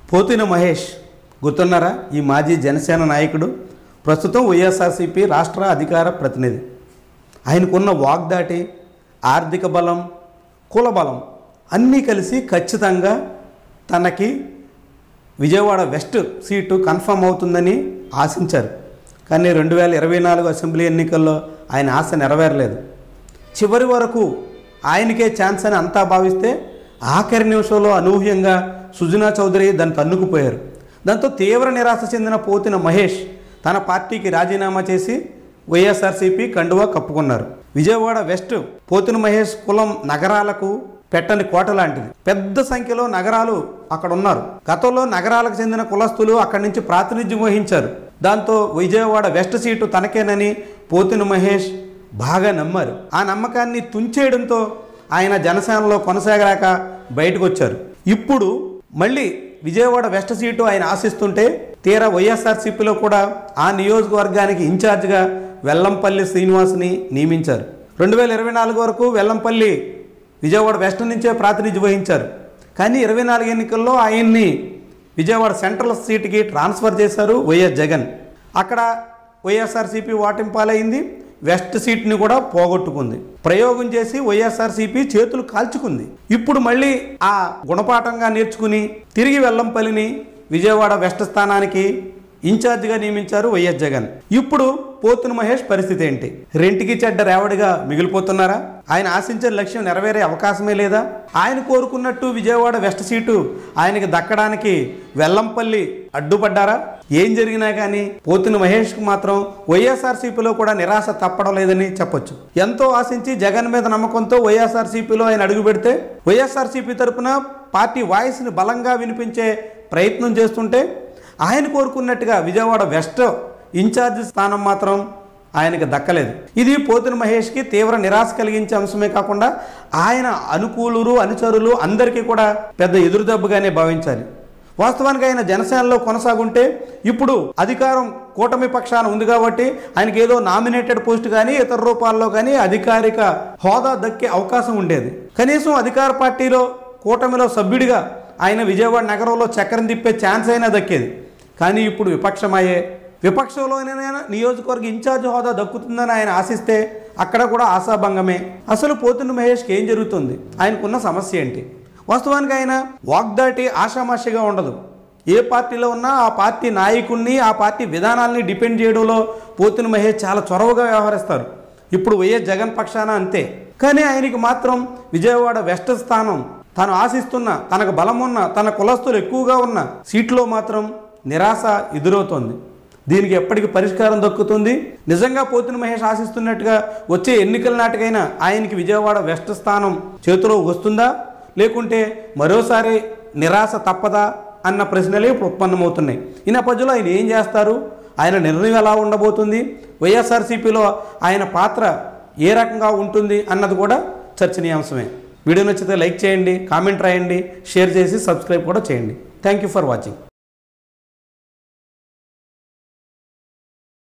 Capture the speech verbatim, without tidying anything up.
పోతిన మహేష్ గుర్తున్నారా? ఈ మాజీ జనసేన నాయకుడు, ప్రస్తుతం వైఎస్ఆర్సీపీ రాష్ట్ర అధికార ప్రతినిధి. ఆయనకున్న వాగ్దాటి, ఆర్థిక బలం, కుల బలం అన్నీ కలిసి ఖచ్చితంగా తనకి విజయవాడ వెస్ట్ సీటు కన్ఫర్మ్ అవుతుందని ఆశించారు. కానీ రెండు వేల ఇరవై నాలుగు అసెంబ్లీ ఎన్నికల్లో ఆయన ఆశ నెరవేరలేదు. చివరి వరకు ఆయనకే ఛాన్స్ అని అంతా భావిస్తే ఆఖరి నిమిషంలో అనూహ్యంగా సుజనా చౌదరి దాన్ని తన్నుకుపోయారు. దాంతో తీవ్ర నిరాశ చెందిన పోతిన మహేష్ తన పార్టీకి రాజీనామా చేసి వైఎస్ఆర్సీపీ కండువా కప్పుకున్నారు. విజయవాడ వెస్ట్ పోతిన మహేష్ కులం నగరాలకు పెట్టని కోట లాంటిది. పెద్ద సంఖ్యలో నగరాలు అక్కడ ఉన్నారు. గతంలో నగరాలకు చెందిన కులస్తులు అక్కడి నుంచి ప్రాతినిధ్యం వహించారు. దాంతో విజయవాడ వెస్ట్ సీటు తనకేనని పోతిన మహేష్ బాగా నమ్మారు. ఆ నమ్మకాన్ని తుంచేయడంతో ఆయన జనసేనలో కొనసాగలేక బయటకు వచ్చారు. ఇప్పుడు మళ్ళీ విజయవాడ వెస్ట్ సీటు ఆయన ఆశిస్తుంటే తీరా వైఎస్ఆర్సీపీలో కూడా ఆ నియోజకవర్గానికి ఇన్ఛార్జిగా వెల్లంపల్లి శ్రీనివాస్ని నియమించారు. రెండు వేల ఇరవై నాలుగు వరకు వెల్లంపల్లి విజయవాడ వెస్ట్ నుంచే ప్రాతినిధ్యం వహించారు. కానీ ఇరవై నాలుగు ఎన్నికల్లో ఆయన్ని విజయవాడ సెంట్రల్ సీటుకి ట్రాన్స్ఫర్ చేశారు వైఎస్ జగన్. అక్కడ వైఎస్ఆర్సీపీ ఓటింపాలైంది, వెస్ట్ సీట్ని కూడా పోగొట్టుకుంది. ప్రయోగం చేసి వైఎస్ఆర్సీపీ చేతులు కాల్చుకుంది. ఇప్పుడు మళ్ళీ ఆ గుణపాఠంగా నేర్చుకుని తిరిగి వెల్లంపల్లిని విజయవాడ వెస్ట్ స్థానానికి ఇన్ఛార్జిగా నియమించారు వైఎస్ జగన్. ఇప్పుడు పోతిన మహేష్ పరిస్థితి ఏంటి? రెంటికి చెడ్డ రేవడిగా మిగిలిపోతున్నారా? ఆయన ఆశించిన లక్ష్యం నెరవేరే అవకాశమే లేదా? ఆయన కోరుకున్నట్టు విజయవాడ వెస్ట్ సీటు ఆయనకి దక్కడానికి వెల్లంపల్లి అడ్డుపడ్డారా? ఏం జరిగినా కానీ పోతిన మహేష్కు మాత్రం వైఎస్ఆర్సీపీలో కూడా నిరాశ తప్పడం లేదని చెప్పొచ్చు. ఎంతో ఆశించి జగన్ మీద నమ్మకంతో వైఎస్ఆర్సీపీలో ఆయన అడుగు పెడితే వైఎస్ఆర్సీపీ తరఫున పార్టీ వాయిస్ని బలంగా వినిపించే ప్రయత్నం చేస్తుంటే ఆయన కోరుకున్నట్టుగా విజయవాడ వెస్ట్ ఇన్ఛార్జి స్థానం మాత్రం ఆయనకు దక్కలేదు. ఇది పోతిన మహేష్కి తీవ్ర నిరాశ కలిగించే అంశమే కాకుండా ఆయన అనుకూలురు అనుచరులు అందరికీ కూడా పెద్ద ఎదురుదెబ్బగానే భావించాలి. వాస్తవానికి ఆయన జనసేనలో కొనసాగుంటే ఇప్పుడు అధికారం కూటమి పక్షాన ఉంది కాబట్టి ఆయనకి ఏదో నామినేటెడ్ పోస్ట్ కానీ ఇతర రూపాల్లో కానీ అధికారిక హోదా దక్కే అవకాశం ఉండేది. కనీసం అధికార పార్టీలో కూటమిలో సభ్యుడిగా ఆయన విజయవాడ నగరంలో చక్రం తిప్పే ఛాన్స్ అయినా దక్కేది. కానీ ఇప్పుడు విపక్షమయ్యే విపక్షంలోనైనా నియోజకవర్గ ఇన్ఛార్జ్ హోదా దక్కుతుందని ఆయన ఆశిస్తే అక్కడ కూడా ఆశాభంగమే. అసలు పోతిన మహేష్కి ఏం జరుగుతుంది? ఆయనకున్న సమస్య ఏంటి? వాస్తవానికి ఆయన వాగ్దాటి ఆషామాషిగా ఉండదు. ఏ పార్టీలో ఉన్నా ఆ పార్టీ నాయకుడిని ఆ పార్టీ విధానాలని డిపెండ్ చేయడంలో పోతిన మహేష్ చాలా చొరవగా వ్యవహరిస్తారు. ఇప్పుడు వైఎస్ జగన్ పక్షాన అంతే. కానీ ఆయనకి మాత్రం విజయవాడ వెస్ట్ స్థానం తాను ఆశిస్తున్న, తనకు బలం ఉన్న, తన కులస్తులు ఎక్కువగా ఉన్న సీట్లో మాత్రం నిరాశ ఎదురవుతోంది. దీనికి ఎప్పటికి పరిష్కారం దక్కుతుంది? నిజంగా పోతిన మహేష్ ఆశిస్తున్నట్టుగా వచ్చే ఎన్నికల నాటికైనా ఆయనకి విజయవాడ వెస్ట్ స్థానం చేతిలో వస్తుందా, లేకుంటే మరోసారి నిరాశ తప్పదా అన్న ప్రశ్నలే ఇప్పుడు ఉత్పన్నమవుతున్నాయి. ఈ నేపథ్యంలో ఆయన ఏం చేస్తారు? ఆయన నిర్ణయం ఎలా ఉండబోతుంది? వైఎస్ఆర్సీపీలో ఆయన పాత్ర ఏ రకంగా ఉంటుంది అన్నది కూడా చర్చనీయాంశమే. వీడియో నచ్చితే లైక్ చేయండి, కామెంట్ రాయండి, షేర్ చేసి సబ్స్క్రైబ్ కూడా చేయండి. Thank you for watching.